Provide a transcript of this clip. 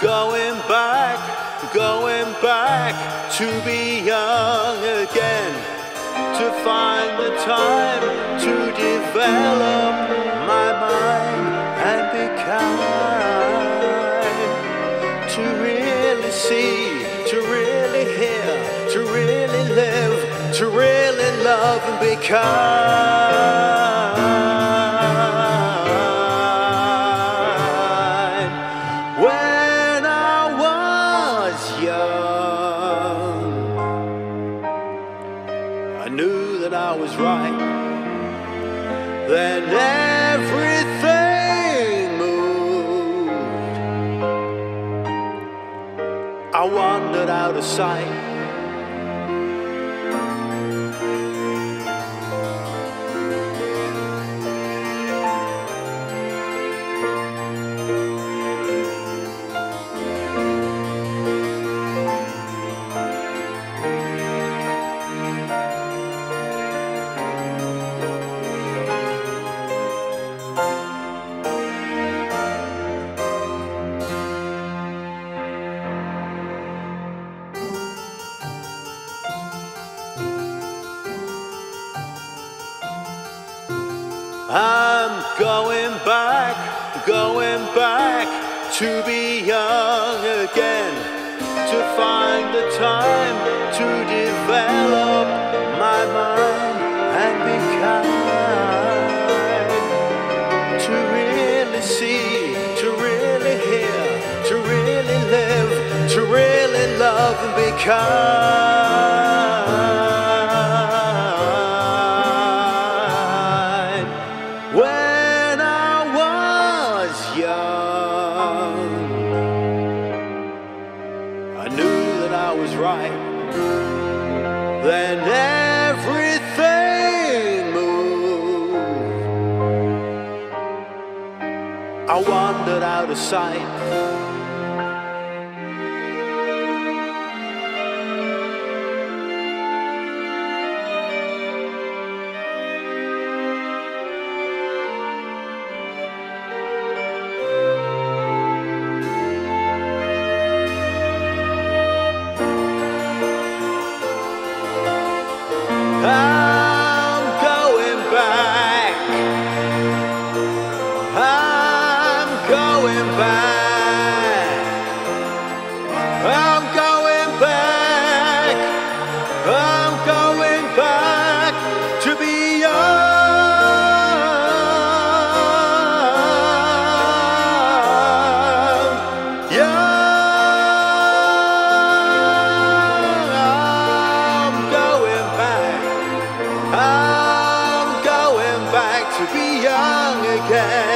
going back to be young again, to find the time to develop my mind and be kind, to really see, to really hear, to really live, to really love and be kind. When I was young, I knew that I was right. Then everything moved. I wandered out of sight. I'm going back to be young again, to find the time to develop my mind and be kind, to really see, to really hear, to really live, to really love and be kind. When I was young, I knew that I was right. Then everything moved. I wandered out of sight. I'm going back. I'm going back. I'm going back. I'm going back to be young. I'm going back. I'm going back to be young again.